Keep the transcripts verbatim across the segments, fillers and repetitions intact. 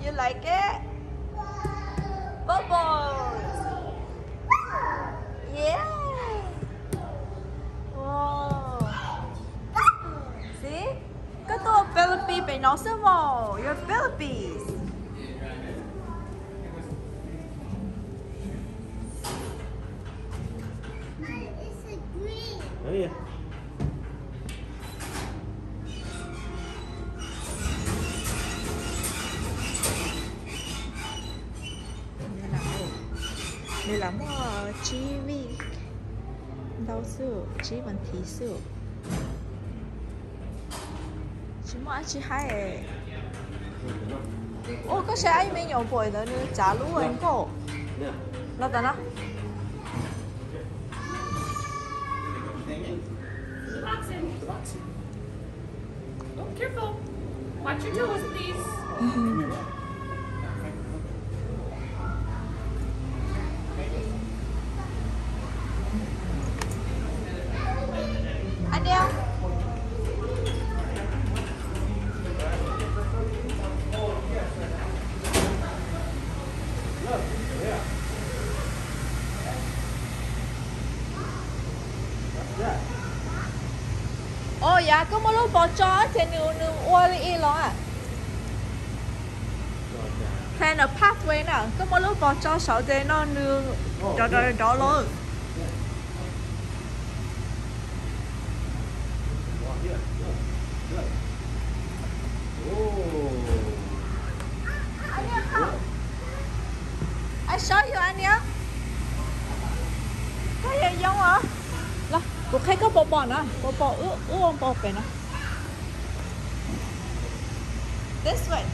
You like it? Bubbles. Yeah. Wow. See? Cái tô Philippines phải nói sớm mồ. You're Philippines. It's a green. Oh yeah. Đây là mua chi vị đau sư chi vấn thí sư chỉ mua chỉ hai ô có xe ai mấy nhóm bồi đó nữa trả lũ anh cô nó tao nó Oh, careful. Watch your toes, please. anh đeo ô dạ có một lúc bỏ chó thì nữ nữ ua đi y lo à thế là pathway nè có một lúc bỏ chó sợ thế nó nữ đó đó đó luôn I show you anh nhá cái gì giống hả là cuộc hay có bò bò nữa bò bò ướt ướt ông bò về nữa this way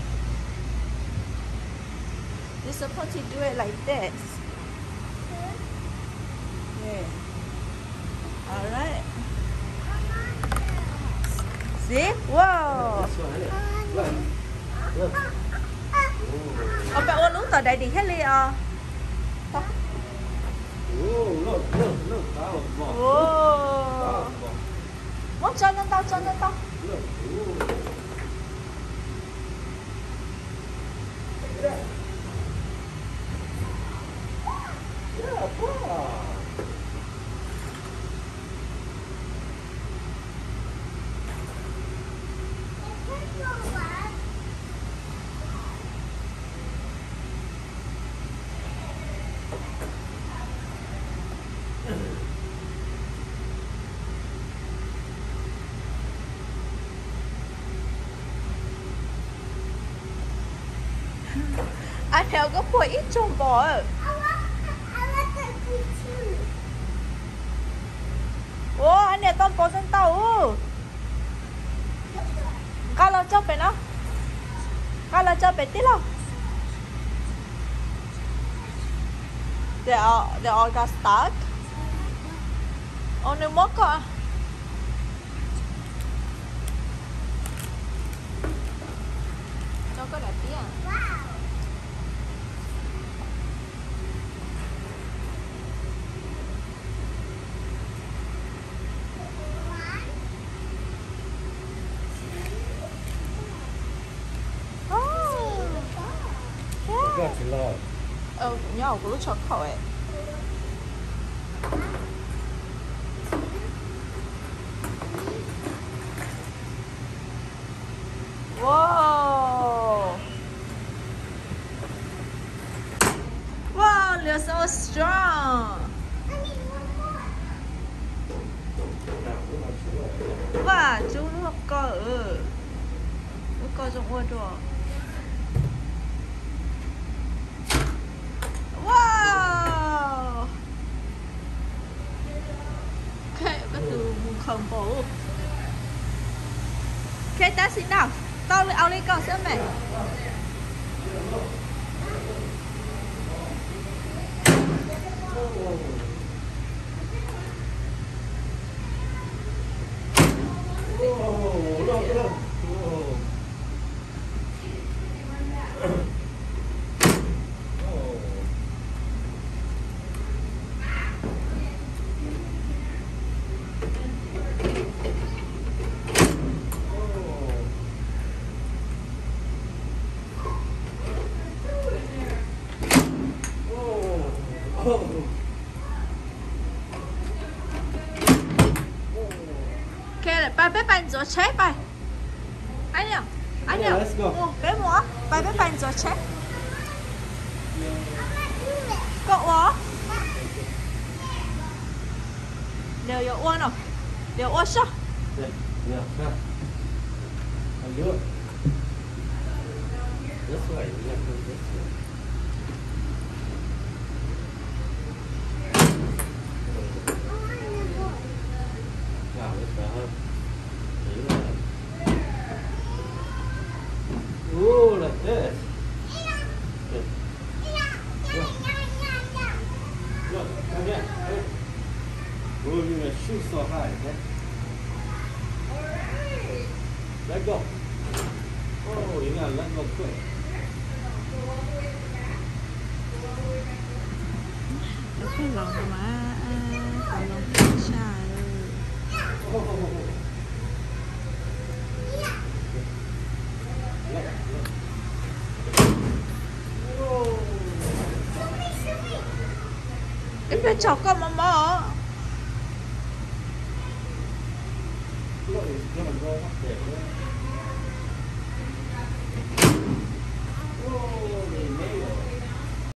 you're supposed to do it like this yeah alright see wow ông bé uống tờ đại đi hết đi à Oh, look, look, look. That was small. oh muốn chân lên tao chân lên tao Look. Ooh. Yeah, wow. anh theo có bụi ít trong bò I want, I want the green too. ô anh này con bò trên tàu cá lo cho bé nó cá lo cho bé tí lo they all they all got stuck only một con cho có đẹp tí à Wow. oh Got you love. ờ nhỏ của lúc cho khẩu ấy wow wow you're so strong I need one more. wow chú lúc co ừ lúc co trong ô đồ wow ok bắt đầu muốn không bổ ok ta xin nào tao lấy áo lấy con sớm mẹ Oh, look, look. Oh. Oh. OK，拜拜，帮你做车拜。anh nhỉ? Anh nhỉ? Yeah, let's go. Ồ, bé múa. Bài bé bánh rồi chết. Cậu ó. Đều有 uống rồi. Đều uống sao? Yeah, yeah, yeah. I'll do it. This way, we have to go this way. Now it's better. Ooh, like this. Good. Look, come here. Hey. Ooh, you're gonna shoot so high, okay? Let go. Oh, you gotta let go quick. Cái lòng mà cái lòng xa Oh, oh, oh, oh. Look, look. Whoa. Em bé chọc con mà mơ. Look, it's gonna go up there.